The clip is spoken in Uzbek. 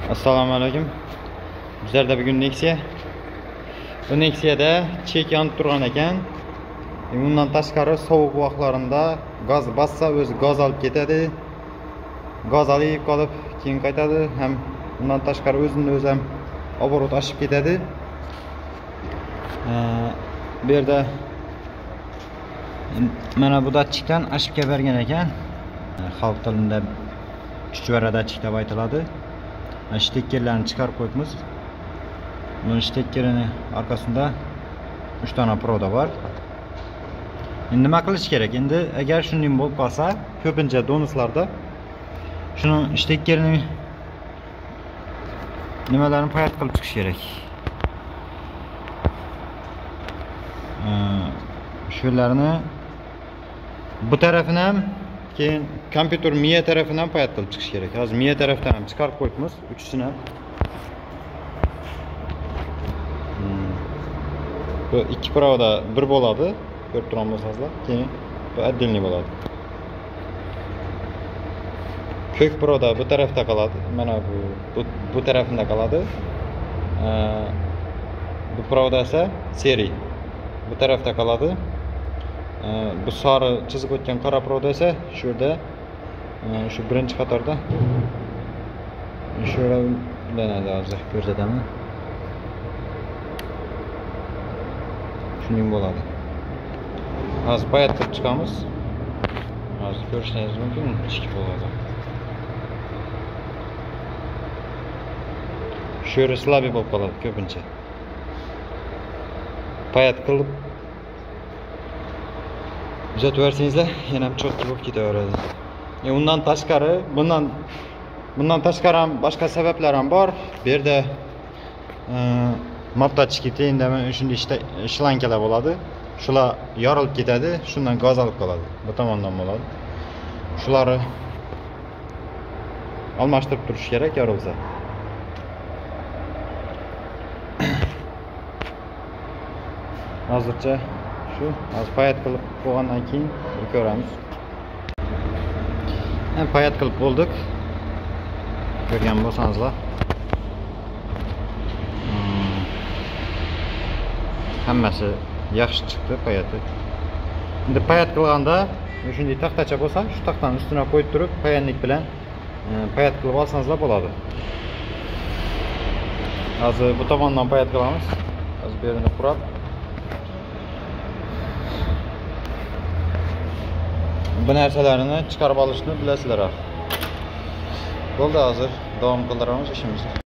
Assalomu alaykum. Bizlarda bugun Nexia. Bu Nexia'da chek yonib turgan ekan. Bundan tashqari sovuq vaqtlarida gaz bassa o'zi gaz olib ketadi. Gaz olib qolib keyin qaytadi. Ham bundan tashqari o'zini o'zi ham oborot oshib ketadi. Bu yerda mana bu datchikdan ashibga bergan ekan. Xalq tilida chuchvara datchik deb aytiladi. Shtekkerlarni chiqarib qo'yibmiz. Bunun shtekkerini orqasida 3 dona proda bor. Endi nima qilish kerak? Endi agar shunday bo'lib qolsa, ko'pincha donuslarda shuni shtekkerini nimalarni payat qilib chiqish kerak. Shularni bu tarafini ham keyin kompyuter miya tarafidan payat qilib chiqish kerak. Hozir miya tarafdan ham chiqarib qo'yibmiz, uchisini ham. Bu ikki proda bir bo'ladi, ko'rib turgan bo'lsangizlar. Keyin bu отдельный bo'ladi. Ko'k proda bu tarafda qoladi. Mana bu tarafida qoladi. Bu proda esa seriy bu tarafda qoladi. Bu sari chizib o'tgan qora proda esa shu yerda, shu birinchi qatorda shu ulanadi. Hozir ko'rsataman. Shuning bo'ladi. Hozir payat qilib chiqamiz. Hozir ko'rishingiz mumkin, ichki bo'ladi. Shu yeri slabiy bo'lib qoladi ko'pincha. Payat qilib kuzatib bersangizlar, yana ham cho'tki bo'lib ketaveradi. Undan tashqari, bundan tashqari ham boshqa sabablar ham bor. Bu yerda moptachki teyinda shunday shlankalar bo'ladi. Shular yorilib ketadi, shundan gaz olib qoladi. Bu tomondan bo'ladi. Shularni almashtirib turish kerak yorilsa. Hozircha shu, hozir payat qilib qo'ygandan keyin ko'ramiz. Payat qilib bo'ldik. Ko'rgan bo'lsangizlar. Hammasi yaxshi chiqdi payati. Endi payat qilganda shunday taxtacha bo'lsa, shu taxtani ustiga qo'yib turib, payanlik bilan payat qilib olsangizlar bo'ladi. Hozir bu tomondan payat qilamiz. Hozir bu yerini qurib bu narsalarni chiqarib olishni bilasizlar. Bo'ldi, hozir davom qildiramiz ishimizni.